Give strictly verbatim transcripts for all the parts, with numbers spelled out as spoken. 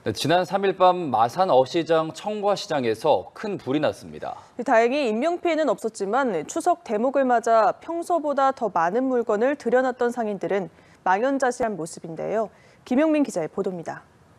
네, 지난 삼 일 밤 마산 어시장 청과시장에서 큰 불이 났습니다. 다행히 인명피해는 없었지만 추석 대목을 맞아 평소보다 더 많은 물건을 들여놨던 상인들은 망연자실한 모습인데요. 김용민 기자의 보도입니다.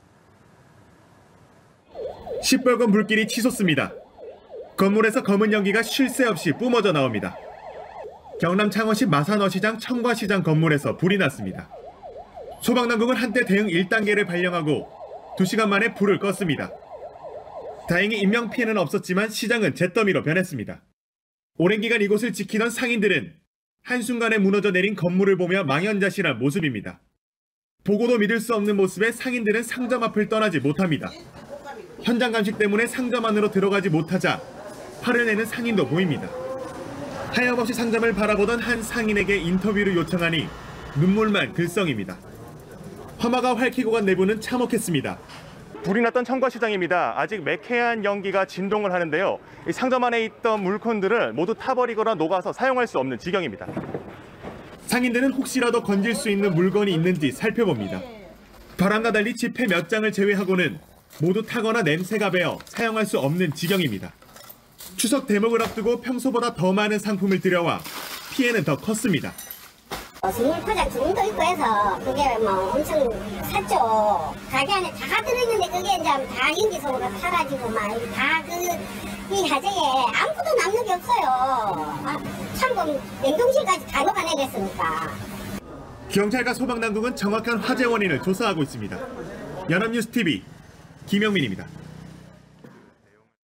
시뻘건 불길이 치솟습니다. 건물에서 검은 연기가 쉴 새 없이 뿜어져 나옵니다. 경남 창원시 마산어시장 청과시장 건물에서 불이 났습니다. 소방당국은 한때 대응 일 단계를 발령하고 두 시간 만에 불을 껐습니다. 다행히 인명피해는 없었지만 시장은 잿더미로 변했습니다. 오랜 기간 이곳을 지키던 상인들은 한순간에 무너져 내린 건물을 보며 망연자실한 모습입니다. 보고도 믿을 수 없는 모습에 상인들은 상점 앞을 떠나지 못합니다. 현장 감식 때문에 상점 안으로 들어가지 못하자 화를 내는 상인도 보입니다. 하염없이 상점을 바라보던 한 상인에게 인터뷰를 요청하니 눈물만 글썽입니다. 화마가 핥히고 간 내부는 참혹했습니다. 불이 났던 청과시장입니다. 아직 매캐한 연기가 진동을 하는데요. 이 상점 안에 있던 물건들을 모두 타버리거나 녹아서 사용할 수 없는 지경입니다. 상인들은 혹시라도 건질 수 있는 물건이 있는지 살펴봅니다. 바람과 달리 지폐 몇 장을 제외하고는 모두 타거나 냄새가 배어 사용할 수 없는 지경입니다. 추석 대목을 앞두고 평소보다 더 많은 상품을 들여와 피해는 더 컸습니다. 선물 포장 주문도 있고 해서 그게 뭐 엄청 샀죠. 가게 안에 다 들어있는데 그게 이제 다 연기 속으로 타가지고 막 다 그 이 가정에 아무것도 남는 게 없어요. 아, 참고 냉동실까지 다 녹아내겠으니까. 경찰과 소방당국은 정확한 화재 원인을 조사하고 있습니다. 연합뉴스 티비 김영민입니다.